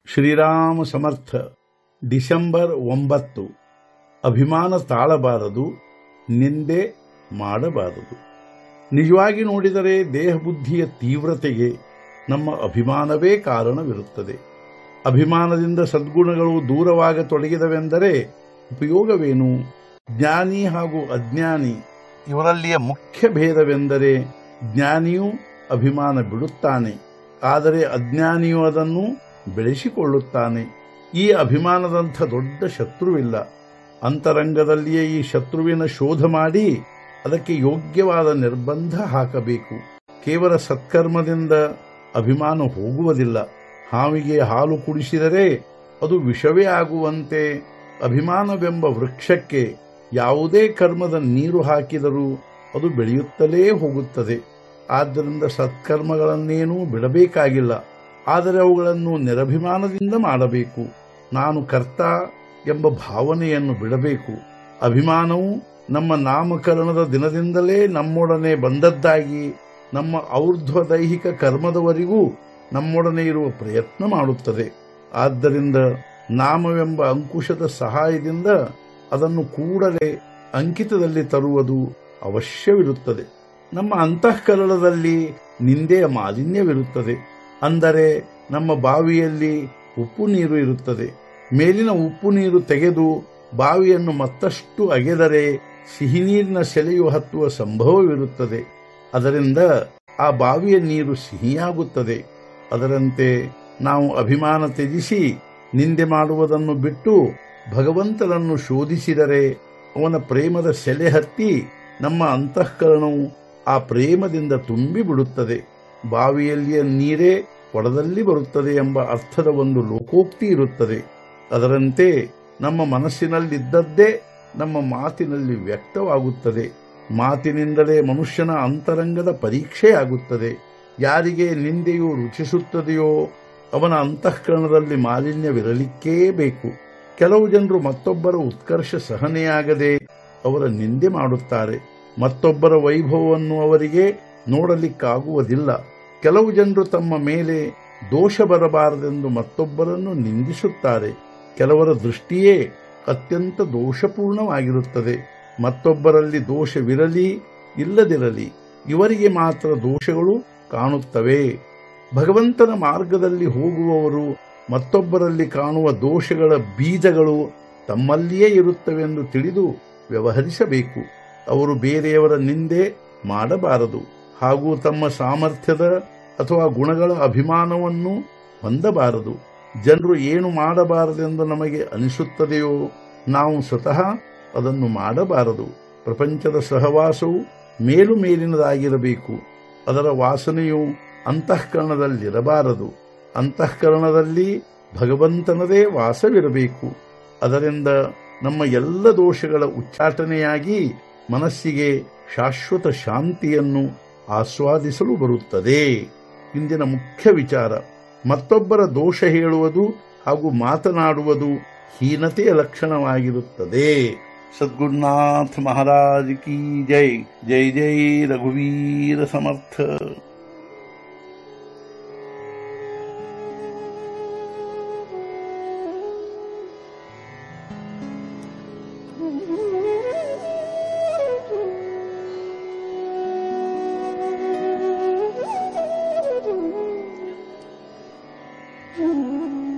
ಶ್ರೀರಾಮ ಸಮರ್ಥ. December 9. ಅಭಿಮಾನ ತಾಳಬಾರದು, ನಿಂದೆ ಮಾಡಬಾರದು. ನಿಜವಾಗಿ ನೋಡಿದರೆ ದೇಹಬುದ್ಧಿಯ ತೀವ್ರತೆಗೆ ನಮ್ಮ ಅಭಿಮಾನವೇ ಕಾರಣವಿರುತ್ತದೆ. ಅಭಿಮಾನದಿಂದ ಸದ್ಗುಣಗಳು ದೂರವಾಗತೊಡಗಿದವೆಂದರೆ ಉಪಯೋಗವೇನು? ಜ್ಞಾನಿ ಹಾಗೂ ಅಜ್ಞಾನಿ ಇವರಲ್ಲಿಯ ಮುಖ್ಯ ಭೇದವೆಂದರೆ ಜ್ಞಾನಿಯು ಅಭಿಮಾನ ಬಿಡುತ್ತಾನೆ, ಆದರೆ ಅಜ್ಞಾನಿಯು ಅದನ್ನು ಬೆಳೆಸಿಕೊಳ್ಳುತ್ತಾನೆ. ಈ ಅಭಿಮಾನದಂಥ ದೊಡ್ಡ ಶತ್ರುವಿಲ್ಲ. ಅಂತರಂಗದಲ್ಲಿಯೇ ಈ ಶತ್ರುವಿನ ಶೋಧ ಮಾಡಿ ಅದಕ್ಕೆ ಯೋಗ್ಯವಾದ ನಿರ್ಬಂಧ ಹಾಕಬೇಕು. ಕೇವಲ ಸತ್ಕರ್ಮದಿಂದ ಅಭಿಮಾನ ಹೋಗುವುದಿಲ್ಲ. ಹಾವಿಗೆ ಹಾಲು ಕುಡಿಸಿದರೆ ಅದು ವಿಷವೇ ಆಗುವಂತೆ ಅಭಿಮಾನವೆಂಬ ವೃಕ್ಷಕ್ಕೆ ಯಾವುದೇ ಕರ್ಮದ ನೀರು ಹಾಕಿದರೂ ಅದು ಬೆಳೆಯುತ್ತಲೇ ಹೋಗುತ್ತದೆ. ಆದ್ದರಿಂದ ಸತ್ಕರ್ಮಗಳನ್ನೇನೂ ಬಿಡಬೇಕಾಗಿಲ್ಲ, ಆದರೆ ಅವುಗಳನ್ನು ನಿರಭಿಮಾನದಿಂದ ಮಾಡಬೇಕು. ನಾನು ಕರ್ತ ಎಂಬ ಭಾವನೆಯನ್ನು ಬಿಡಬೇಕು. ಅಭಿಮಾನವು ನಮ್ಮ ನಾಮಕರಣದ ದಿನದಿಂದಲೇ ನಮ್ಮೊಡನೆ ಬಂದದ್ದಾಗಿ ನಮ್ಮ ಔರ್ಧ್ವ ದೈಹಿಕ ಕರ್ಮದವರೆಗೂ ನಮ್ಮೊಡನೆ ಇರುವ ಪ್ರಯತ್ನ ಮಾಡುತ್ತದೆ. ಆದ್ದರಿಂದ ನಾಮವೆಂಬ ಅಂಕುಶದ ಸಹಾಯದಿಂದ ಅದನ್ನು ಕೂಡಲೇ ಅಂಕಿತದಲ್ಲಿ ತರುವುದು ಅವಶ್ಯವಿರುತ್ತದೆ. ನಮ್ಮ ಅಂತಃಕರಣದಲ್ಲಿ ನಿಂದೆಯ ಮಾಲಿನ್ಯವಿರುತ್ತದೆ. ಅಂದರೆ ನಮ್ಮ ಬಾವಿಯಲ್ಲಿ ಉಪ್ಪು ನೀರು ಇರುತ್ತದೆ. ಮೇಲಿನ ಉಪ್ಪು ನೀರು ತೆಗೆದು ಬಾವಿಯನ್ನು ಮತ್ತಷ್ಟು ಅಗೆದರೆ ಸಿಹಿ ನೀರಿನ ಸೆಲೆಯು ಹತ್ತುವ ಸಂಭವವಿರುತ್ತದೆ. ಅದರಿಂದ ಆ ಬಾವಿಯ ನೀರು ಸಿಹಿಯಾಗುತ್ತದೆ. ಅದರಂತೆ ನಾವು ಅಭಿಮಾನ ತ್ಯಜಿಸಿ ನಿಂದೆ ಮಾಡುವುದನ್ನು ಬಿಟ್ಟು ಭಗವಂತನನ್ನು ಶೋಧಿಸಿದರೆ ಅವನ ಪ್ರೇಮದ ಸೆಲೆ ಹತ್ತಿ ನಮ್ಮ ಅಂತಃಕರಣವು ಆ ಪ್ರೇಮದಿಂದ ತುಂಬಿಬಿಡುತ್ತದೆ. ಬಾವಿಯಲ್ಲಿಯ ನೀರೇ ಕೊಡದಲ್ಲಿ ಬರುತ್ತದೆ ಎಂಬ ಅರ್ಥದ ಒಂದು ಲೋಕೋಕ್ತಿ ಇರುತ್ತದೆ. ಅದರಂತೆ ನಮ್ಮ ಮನಸ್ಸಿನಲ್ಲಿದ್ದದ್ದೇ ನಮ್ಮ ಮಾತಿನಲ್ಲಿ ವ್ಯಕ್ತವಾಗುತ್ತದೆ. ಮಾತಿನಿಂದಲೇ ಮನುಷ್ಯನ ಅಂತರಂಗದ ಪರೀಕ್ಷೆಯಾಗುತ್ತದೆ. ಯಾರಿಗೆ ನಿಂದೆಯು ರುಚಿಸುತ್ತದೆಯೋ ಅವನ ಅಂತಃಕರಣದಲ್ಲಿ ಮಾಲಿನ್ಯವಿರಲಿಕ್ಕೇ ಬೇಕು. ಕೆಲವು ಜನರು ಮತ್ತೊಬ್ಬರ ಉತ್ಕರ್ಷ ಸಹನೆಯಾಗದೆ ಅವರ ನಿಂದೆ ಮಾಡುತ್ತಾರೆ. ಮತ್ತೊಬ್ಬರ ವೈಭವವನ್ನು ಅವರಿಗೆ ನೋಡಲಿಕ್ಕಾಗುವುದಿಲ್ಲ. ಕೆಲವು ಜನರು ತಮ್ಮ ಮೇಲೆ ದೋಷ ಬರಬಾರದೆಂದು ಮತ್ತೊಬ್ಬರನ್ನು ನಿಂದಿಸುತ್ತಾರೆ. ಕೆಲವರ ದೃಷ್ಟಿಯೇ ಅತ್ಯಂತ ದೋಷಪೂರ್ಣವಾಗಿರುತ್ತದೆ. ಮತ್ತೊಬ್ಬರಲ್ಲಿ ದೋಷವಿರಲಿ ಇಲ್ಲದಿರಲಿ ಇವರಿಗೆ ಮಾತ್ರ ದೋಷಗಳು ಕಾಣುತ್ತವೆ. ಭಗವಂತನ ಮಾರ್ಗದಲ್ಲಿ ಹೋಗುವವರು ಮತ್ತೊಬ್ಬರಲ್ಲಿ ಕಾಣುವ ದೋಷಗಳ ಬೀಜಗಳು ತಮ್ಮಲ್ಲಿಯೇ ಇರುತ್ತವೆಂದು ತಿಳಿದು ವ್ಯವಹರಿಸಬೇಕು. ಅವರು ಬೇರೆಯವರ ನಿಂದೆ ಮಾಡಬಾರದು ಹಾಗೂ ತಮ್ಮ ಸಾಮರ್ಥ್ಯದ ಅಥವಾ ಗುಣಗಳ ಅಭಿಮಾನವನ್ನು ಹೊಂದಬಾರದು. ಜನರು ಏನು ಮಾಡಬಾರದೆಂದು ನಮಗೆ ಅನಿಸುತ್ತದೆಯೋ ನಾವು ಸ್ವತಃ ಅದನ್ನು ಮಾಡಬಾರದು. ಪ್ರಪಂಚದ ಸಹವಾಸವು ಮೇಲಿನದಾಗಿರಬೇಕು. ಅದರ ವಾಸನೆಯು ಅಂತಃಕರಣದಲ್ಲಿರಬಾರದು. ಅಂತಃಕರಣದಲ್ಲಿ ಭಗವಂತನದೇ ವಾಸವಿರಬೇಕು. ಅದರಿಂದ ನಮ್ಮ ಎಲ್ಲ ದೋಷಗಳ ಉಚ್ಚಾಟನೆಯಾಗಿ ಮನಸ್ಸಿಗೆ ಶಾಶ್ವತ ಶಾಂತಿಯನ್ನು ಆಸ್ವಾದಿಸಲು ಬರುತ್ತದೆ. ಇಂದಿನ ಮುಖ್ಯ ವಿಚಾರ, ಮತ್ತೊಬ್ಬರ ದೋಷ ಹೇಳುವುದು ಹಾಗೂ ಮಾತನಾಡುವುದು ಹೀನತೆಯ ಲಕ್ಷಣವಾಗಿರುತ್ತದೆ. ಸದ್ಗುರುನಾಥ ಮಹಾರಾಜ್ ಕಿ ಜೈ. ಜೈ ಜೈ ರಘುವೀರ ಸಮರ್ಥ. Mm-hmm.